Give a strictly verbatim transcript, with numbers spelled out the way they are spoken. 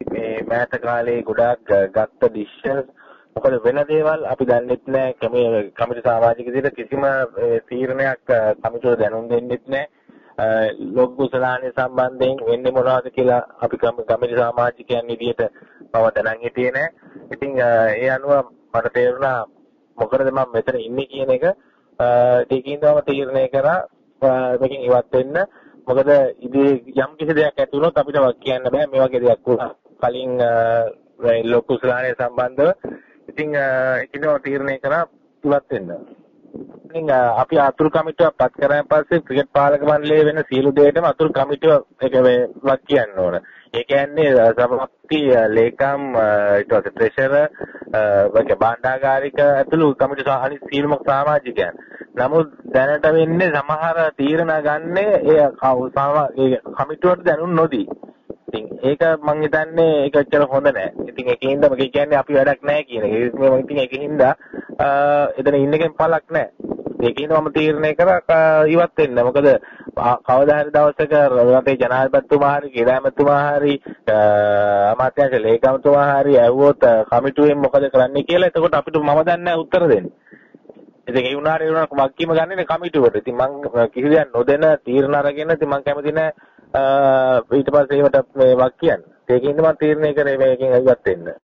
මේ මෑත කාලේ ගොඩාක් ගත්ත ඩිසිෂන්ස් මොකද වෙන දේවල් අපි දන්නෙත් නැහැ. කමිටු සමාජික විදිහට කිසිම තීරණයක් කමිටුවට දැනුම් දෙන්නෙත් නැහැ. ලොකු කුසලානේ සම්බන්ධයෙන් වෙන්නේ මොනවද කියලා අපි කමිටු සමාජිකයන් විදිහට මම දැනන් හිටියේ නැහැ. ඉතින් ඒ අනුව මට තේරුණා මොකද මම මෙතන ඉන්නේ කියන එක ඒකින් තමයි තීරණය කරා මේකෙන් ඉවත් වෙන්න. මොකද ඉතින් යම් කිසි දෙයක් ඇති වුණොත් අපිට කියන්න බෑ මේ වගේ දෙයක් වුණා. කලින් ලොකු කුසලානේ සම්බන්ධව ඉතින් ඒකින් තීරණය කරා ඉවත් වෙන්න. ඉතින් අපි අතුරු කමිටුවක් පත් කරාන් පස්සේ ක්‍රිකට් පාලක මණ්ඩලයේ වෙන සියලු දේටම අතුරු කමිටුව එක වත් කියන්න ඕන. ඒ කියන්නේ සභාපති ලේකම් ඊට පස්සේ ට්‍රෙෂරර් වගේ භාණ්ඩාගාරික ඇතුළු කමිටු අනිත් සියලුම සමාජිකයන්. නමුත් දැනට වෙන්නේ සමහර තීරණ ගන්නේ ඒ කමිටුවට දැනුම් නොදී. ඉතින් ඒක මම හිතන්නේ ඒක ඇත්තට හොඳ නෑ. ඉතින් ඒකින්ද මම කියන්නේ අපි වැඩක් නෑ කියන එක. මම ඉතින් ඒකින්ද එතන ඉන්න එකෙන් පළක් නෑ. ඒකින්ද මම තීරණය කරා ඉවත් වෙන්න. මොකද කවදා හරි දවසක රටේ ජනාධිපතිතුමා හරි කේදාමතුමා හරි අමාත්‍යාංශ ලේකම්තුමා හරි ඇහුවොත් කමිටුවෙන් මොකද කරන්නේ කියලා එතකොට අපිට මම දන්නේ නැහැ උත්තර දෙන්න. ඉතින් ඒ වුණාට ඒ වුණාට වක්කීම ගන්නේ කමිටුවට. ඉතින් මම කිසි දෙයක් නොදෙන තීරණ අරගෙන ඉතින් මම කැමති නැහැ ඊට පස්සේ ඒවට මේ වක් කියන්න. ඒකින්ද මම තීරණය කරේ මේකෙන් ඉවත් වෙන්න.